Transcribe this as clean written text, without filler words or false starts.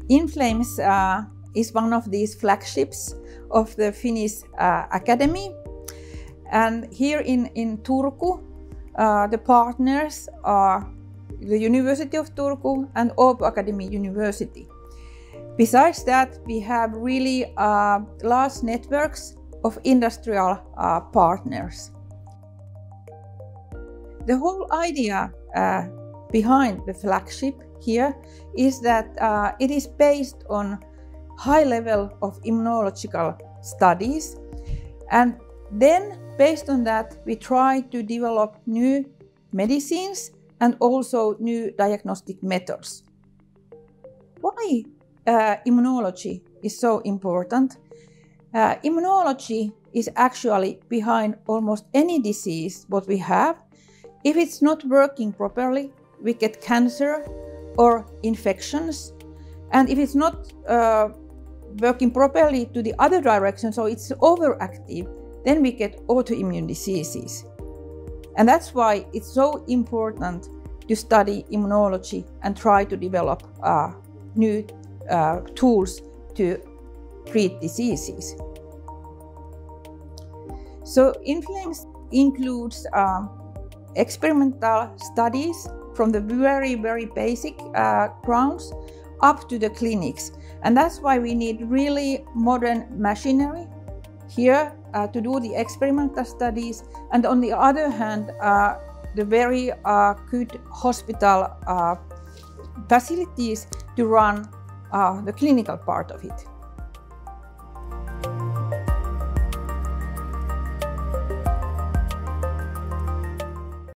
InFLAMES is one of these flagships of the Finnish Academy. And here in Turku, the partners are the University of Turku and Åbo Academy University. Besides that, we have really large networks of industrial partners. The whole idea behind the flagship here is that it is based on high level of immunological studies, and then based on that we try to develop new medicines and also new diagnostic methods. Why immunology is so important? Immunology is actually behind almost any disease what we have. If it's not working properly, we get cancer or infections. And if it's not working properly to the other direction, so it's overactive, then we get autoimmune diseases. And that's why it's so important to study immunology and try to develop new tools to treat diseases. So InFLAMES includes experimental studies from the very basic grounds up to the clinics. And that's why we need really modern machinery here to do the experimental studies. And on the other hand, the very good hospital facilities to run the clinical part of it.